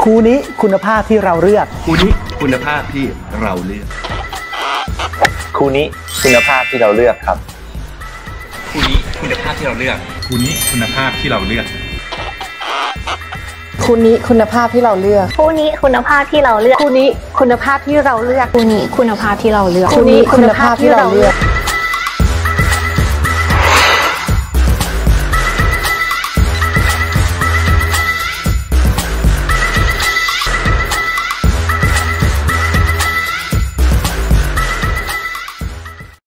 คู่นี้คุณภาพที่เราเลือกคู่นี้คุณภาพที่เราเลือกคู่นี้คุณภาพที่เราเลือกครับคู่นี้คุณภาพที่เราเลือกคู่นี้คุณภาพที่เราเลือกคู่นี้คุณภาพที่เราเลือกคู่นี้คุณภาพที่เราเลือกคู่นี้คุณภาพที่เราเลือกคู่นี้คุณภาพที่เราเลือกคู่นี้คุณภาพที่เราเลือก